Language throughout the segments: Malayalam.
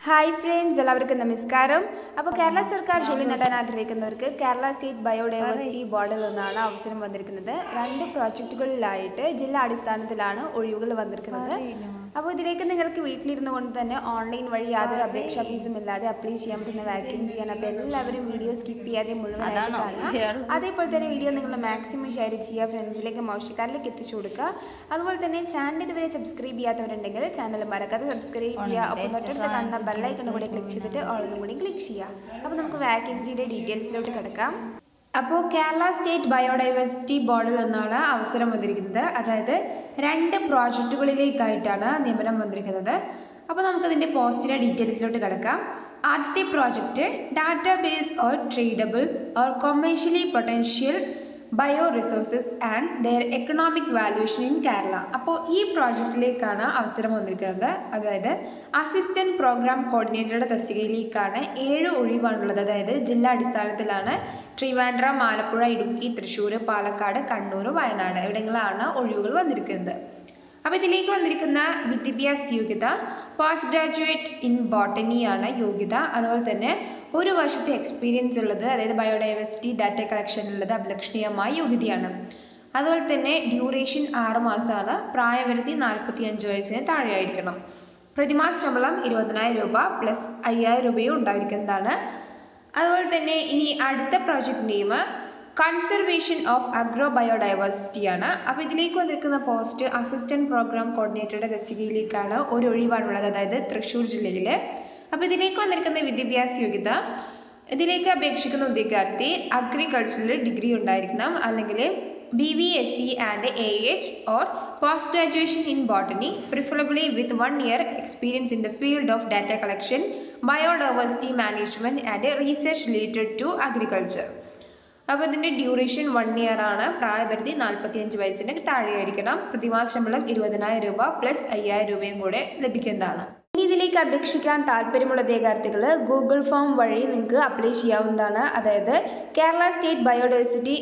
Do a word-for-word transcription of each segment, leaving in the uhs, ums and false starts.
Hi friends, എല്ലാവർക്കും നമസ്കാരം. അപ്പോൾ കേരള സർക്കാർ ജോലി നേടാൻ ആഗ്രഹിക്കുന്നവർക്ക് കേരള സ്റ്റേറ്റ് ബയോഡൈവേഴ്സിറ്റി ബോർഡിൽ നിന്നാണ് അവസരം വന്നിരിക്കുന്നത്. രണ്ട് പ്രോജക്റ്റുകളിലായിട്ട് ജില്ലാ അടിസ്ഥാനത്തിലാണ് ഒഴിവുകൾ വന്നിരിക്കുന്നത്. അപ്പോൾ ഇതിലേക്ക് നിങ്ങൾക്ക് വീട്ടിലിരുന്നു കൊണ്ട് തന്നെ ഓൺലൈൻ വഴി യാതൊരു അപേക്ഷാ ഫീസും ഇല്ലാതെ അപ്ലൈ ചെയ്യാൻ പറ്റുന്ന വാക്കൻസിയാണ്. അപ്പോൾ എല്ലാവരും വീഡിയോ സ്കിപ്പ് ചെയ്യാതെ മുഴുവനായിട്ട് കാണുക. അതേപോലെ തന്നെ വീഡിയോ നിങ്ങൾ മാക്സിമം ഷെയർ ചെയ്യുക, ഫ്രണ്ട്സിലേക്ക് മോശക്കാരിലേക്ക് എത്തിച്ചു കൊടുക്കുക. അതുപോലെ തന്നെ ചാനൽ ഇതുവരെ സബ്സ്ക്രൈബ് ചെയ്യാത്തവരുണ്ടെങ്കിൽ ചാനൽ മറക്കാതെ സബ്സ്ക്രൈബ് ചെയ്യുക. അപ്പോൾ തൊട്ടടുത്ത് കാണുന്ന ബെല്ലൈക്കൺ കൂടി ക്ലിക്ക് ചെയ്തിട്ട് ഓളൊന്നും കൂടി ക്ലിക്ക് ചെയ്യുക. അപ്പോൾ നമുക്ക് വാക്കൻസിയുടെ ഡീറ്റെയിൽസിലോട്ട് കിടക്കാം. അപ്പോൾ കേരള സ്റ്റേറ്റ് ബയോഡൈവേഴ്സിറ്റി ബോർഡിൽ നിന്നാണ് അവസരം വന്നിരിക്കുന്നത്. അതായത് രണ്ട് പ്രോജക്റ്റുകളിലേക്കായിട്ടാണ് നിയമനം വന്നിരിക്കുന്നത്. അപ്പോൾ നമുക്കതിൻ്റെ പോസ്റ്റിൻ്റെ ഡീറ്റെയിൽസിലോട്ട് കിടക്കാം. ആദ്യത്തെ project database or tradable or commercially potential bio resources and their economic valuation in Kerala. അപ്പോൾ ഈ പ്രോജക്റ്റിലേക്കാണ് അവസരം വന്നിരിക്കുന്നത്. അതായത് അസിസ്റ്റന്റ് പ്രോഗ്രാം കോർഡിനേറ്ററുടെ തസ്തികയിലേക്കാണ് ഏഴ് ഒഴിവാണുള്ളത്. അതായത് ജില്ലാ അടിസ്ഥാനത്തിലാണ്. ട്രിവാൻഡ്രം, ആലപ്പുഴ, ഇടുക്കി, തൃശ്ശൂർ, പാലക്കാട്, കണ്ണൂർ, വയനാട് ഇവിടങ്ങളിലാണ് ഒഴിവുകൾ വന്നിരിക്കുന്നത്. അപ്പോൾ ഇതിലേക്ക് വന്നിരിക്കുന്ന വിദ്യാഭ്യാസ യോഗ്യത പോസ്റ്റ് ഗ്രാജുവേറ്റ് ഇൻ ബോട്ടണി ആണ് യോഗ്യത. അതുപോലെ തന്നെ ഒരു വർഷത്തെ എക്സ്പീരിയൻസ് ഉള്ളത്, അതായത് ബയോഡൈവേഴ്സിറ്റി ഡാറ്റ കളക്ഷനിലുള്ളത് അഭിലഷണീയമായ യോഗ്യതയാണ്. അതുപോലെ തന്നെ ഡ്യൂറേഷൻ ആറ് മാസമാണ്. പ്രായപരിധി നാൽപ്പത്തി അഞ്ച് വയസ്സിന് താഴെയായിരിക്കണം. പ്രതിമാസ ശമ്പളം ഇരുപതിനായിരം രൂപ പ്ലസ് അയ്യായിരം രൂപയും ഉണ്ടായിരിക്കുന്നതാണ്. അതുപോലെ തന്നെ ഇനി അടുത്ത project name conservation of agro biodiversity ആണ്. അപ്പോൾ ഇതിലേക്ക് വന്നിരിക്കുന്ന പോസ്റ്റ് അസിസ്റ്റന്റ് പ്രോഗ്രാം കോർഡിനേറ്ററുടെ തസ്തികയിലേക്കാണ് ഒരു ഒഴിവാണുള്ളത്, അതായത് തൃശ്ശൂർ ജില്ലയിൽ. അപ്പോൾ ഇതിലേക്ക് വന്നിരിക്കുന്ന വിദ്യാഭ്യാസ യോഗ്യത, ഇതിലേക്ക് അപേക്ഷിക്കുന്ന ഉദ്യോഗാർത്ഥി അഗ്രികൾച്ചറിൽ ഡിഗ്രി ഉണ്ടായിരിക്കണം, അല്ലെങ്കിൽ B V S C and A H or post graduation in botany preferably with one year experience in the field of data collection, biodiversity management and research related to agriculture. അപ്പോൾ ഇതിൻ്റെ ഡ്യൂറേഷൻ വൺ ഇയർ ആണ്. പ്രായപരിധി നാൽപ്പത്തി അഞ്ച് വയസ്സിന് താഴെയായിരിക്കണം. പ്രതിമാസ ശമ്പളം ഇരുപതിനായിരം രൂപ പ്ലസ് അയ്യായിരം രൂപയും കൂടെ ലഭിക്കുന്നതാണ്. ഇനി ഇതിലേക്ക് അപേക്ഷിക്കാൻ താല്പര്യമുള്ള ഉദ്യോഗാർത്ഥികൾ ഗൂഗിൾ ഫോം വഴി നിങ്ങൾക്ക് അപ്ലൈ ചെയ്യാവുന്നതാണ്. അതായത് കേരള സ്റ്റേറ്റ് ബയോഡൈവേഴ്സിറ്റി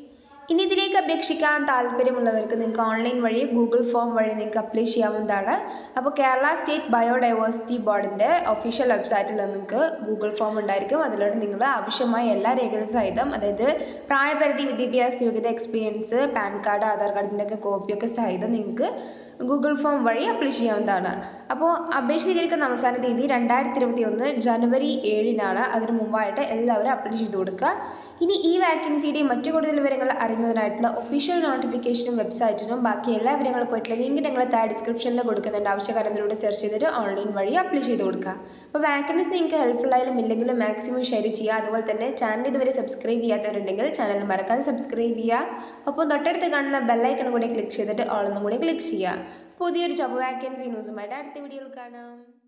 ഇനി ഇതിലേക്ക് അപേക്ഷിക്കാൻ താല്പര്യമുള്ളവർക്ക് നിങ്ങൾക്ക് ഓൺലൈൻ വഴി ഗൂഗിൾ ഫോം വഴി നിങ്ങൾക്ക് അപ്ലൈ ചെയ്യാവുന്നതാണ്. അപ്പോൾ കേരള സ്റ്റേറ്റ് ബയോഡൈവേഴ്സിറ്റി ബോർഡിൻ്റെ ഒഫീഷ്യൽ വെബ്സൈറ്റിൽ നിങ്ങൾക്ക് ഗൂഗിൾ ഫോം ഉണ്ടായിരിക്കും. അതിലൂടെ നിങ്ങൾ ആവശ്യമായ എല്ലാ രേഖകളും സഹിതം, അതായത് പ്രായപരിധി, വിദ്യാഭ്യാസ യോഗ്യത, എക്സ്പീരിയൻസ്, പാൻ കാർഡ്, ആധാർ കാർഡിൻ്റെ ഒക്കെ കോപ്പിയൊക്കെ സഹിതം നിങ്ങൾക്ക് ഗൂഗിൾ ഫോം വഴി അപ്ലൈ ചെയ്യാവുന്നതാണ്. അപ്പോൾ അപേക്ഷ സ്വീകരിക്കുന്ന അവസാന തീയതി രണ്ടായിരത്തി ഇരുപത്തി ഒന്ന് ജനുവരി ഏഴിനാണ്. അതിന് മുമ്പായിട്ട് എല്ലാവരും അപ്ലൈ ചെയ്ത് കൊടുക്കുക. ഇനി ഈ വാക്കൻസിയുടെ മറ്റു കൂടുതൽ വിവരങ്ങൾ അറിയുന്നതിനായിട്ടുള്ള ഒഫീഷ്യൽ നോട്ടിഫിക്കേഷനും വെബ്സൈറ്റിനും ബാക്കി എല്ലാ വിവരങ്ങളും പോയിട്ടുള്ള ലിങ്ക് ഞങ്ങൾ താഴെ ഡിസ്ക്രിപ്ഷനിൽ കൊടുക്കുന്നുണ്ട്. ആവശ്യക്കാരത്തിലൂടെ സെർച്ച് ചെയ്തിട്ട് ഓൺലൈൻ വഴി അപ്ലൈ ചെയ്ത് കൊടുക്കുക. അപ്പോൾ വാക്കൻസി നിങ്ങൾക്ക് ഹെൽപ്ഫുൾ ആയാലും ഇല്ലെങ്കിലും മാക്സിമം ഷെയർ ചെയ്യുക. അതുപോലെ തന്നെ ചാനൽ ഇതുവരെ സബ്സ്ക്രൈബ് ചെയ്യാത്തവരുണ്ടെങ്കിൽ ചാനൽ മറക്കാതെ സബ്സ്ക്രൈബ് ചെയ്യുക. അപ്പോൾ തൊട്ടടുത്ത് കാണുന്ന ബെല്ലൈക്കൺ കൂടി ക്ലിക്ക് ചെയ്തിട്ട് ഓളൊന്നും കൂടി ക്ലിക്ക് ചെയ്യുക. പുതിയൊരു ജോബ് വാക്കൻസി ന്യൂസുമായിട്ട് അടുത്ത വീഡിയോയിൽ കാണാം.